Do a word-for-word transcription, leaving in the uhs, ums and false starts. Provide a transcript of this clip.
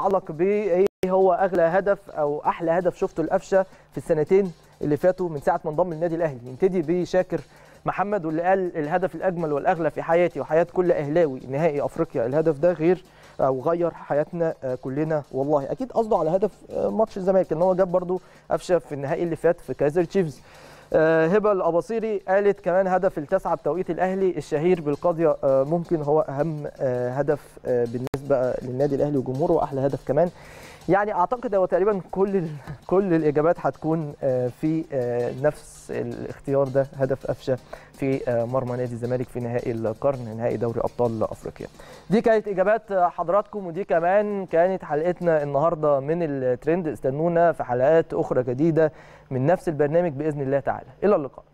يتعلق بايه هو اغلى هدف او احلى هدف شفته لقفشه في السنتين اللي فاتوا من ساعه ما انضم للنادي الاهلي. نبتدي بشاكر محمد واللي قال الهدف الاجمل والاغلى في حياتي وحياه كل اهلاوي نهائي افريقيا. الهدف ده غير او غير حياتنا كلنا والله. اكيد قصده على هدف ماتش الزمالك ان هو جاب برده قفشه في النهائي اللي فات في كايزر تشيفز. هبه الاباصيري قالت كمان هدف التاسعه بتوقيت الاهلي الشهير بالقاضيه ممكن هو اهم هدف بالنسبه للنادي الاهلي وجمهوره واحلى هدف كمان. يعني اعتقد هو تقريبا كل كل الاجابات هتكون في نفس الاختيار ده، هدف قفشه في مرمى نادي الزمالك في نهائي القرن، نهائي دوري ابطال افريقيا. دي كانت اجابات حضراتكم ودي كمان كانت حلقتنا النهارده من الترند. استنونا في حلقات اخرى جديده من نفس البرنامج باذن الله تعالى. الى اللقاء.